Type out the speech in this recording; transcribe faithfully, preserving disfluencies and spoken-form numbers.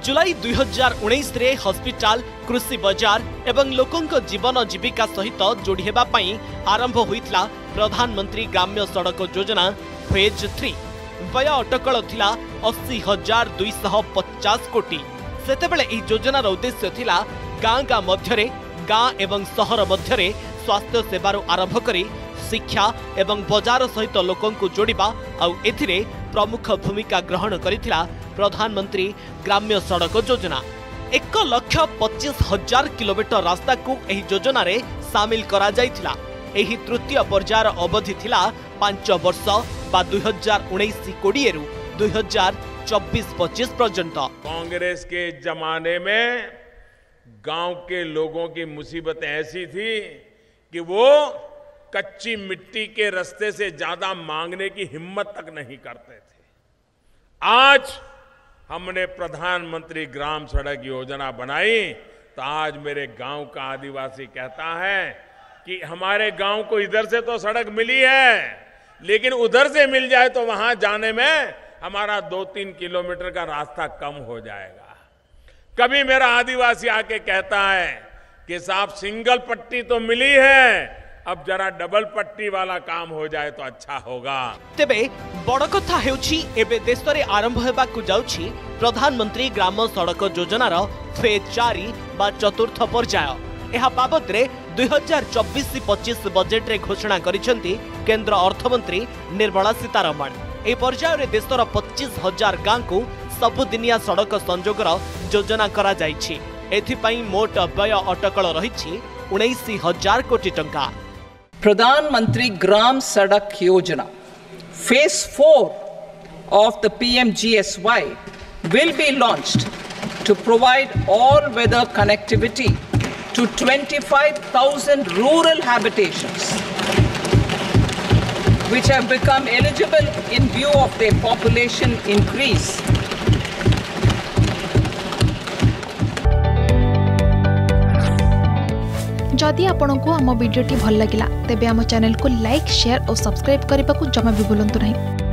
जुलाई दुई हजार उन्नीस रे हॉस्पिटल कृषि बाजार एवं लोकंक जीवन जीविका सहित जोड़ी हेबा पई आरंभ होइतला प्रधानमंत्री ग्राम्य सड़क योजना फेज थ्री। व्यय अटकल थिला अस्सी हजार दुई सौ पचास कोटी। सेतेबेले एही योजनार उद्देश्य थिला गाँ गाँ मध्यरे गाँ एवं सहर मध्यरे स्वास्थ्य सेवार आरंभ करी शिक्षा एवं बाजार सहित लोकंकु जोड़िबा आउ एथिरे प्रमुख भूमिका ग्रहण करिथिला प्रधानमंत्री ग्राम्य सड़क योजना। एक लक्ष पच्चीस हजार किलोमीटर रास्ता को एही योजना रे सामिल करा जाइथिला। एही तृतीय पर्यायर अवधि थिला पांच वर्ष बा दुई हजार उन्नीस कोड़े रु दुई हजार चौबीस पच्चीस पर्यंत। कांग्रेस के जमाने में गांव के लोगों की मुसीबत ऐसी थी कि वो कच्ची मिट्टी के रास्ते से ज्यादा मांगने की हिम्मत तक नहीं करते थे। आज हमने प्रधानमंत्री ग्राम सड़क योजना बनाई तो आज मेरे गांव का आदिवासी कहता है कि हमारे गांव को इधर से तो सड़क मिली है, लेकिन उधर से मिल जाए तो वहां जाने में हमारा दो तीन किलोमीटर का रास्ता कम हो जाएगा। कभी मेरा आदिवासी आके कहता है कि साहब सिंगल पट्टी तो मिली है, अब जरा डबल पट्टी वाला काम हो जाए तो अच्छा होगा। तेबे बड़ कथा हेउछि एबे देश रे आरंभ हेबा को जाउछि प्रधानमंत्री ग्राम सड़क योजनार फेज चारि बा चतुर्थ पर्याय। एहा बाबद रे दुई हजार चौबीस पच्चीस बजेट रे घोषणा करिसेंती केंद्र अर्थमंत्री निर्मला सीतारमण। ए पर्याय रे देशर पच्चीस हजार गाँ को सबुदिनिया सड़क संजोगर योजना करा जाइछि। एथिपाई मोट व्यय अटकल रहिछि उन्नीस हजार कोटी टंका। प्रधानमंत्री ग्राम सड़क योजना phase four of the P M G S Y will be launched to provide all weather connectivity to twenty-five thousand rural habitations which have become eligible in view of their population increase. जदि आपंक आम भिडी भल लगा तेब आम channel को like share और subscribe करने को जमा भी भूलु नहीं।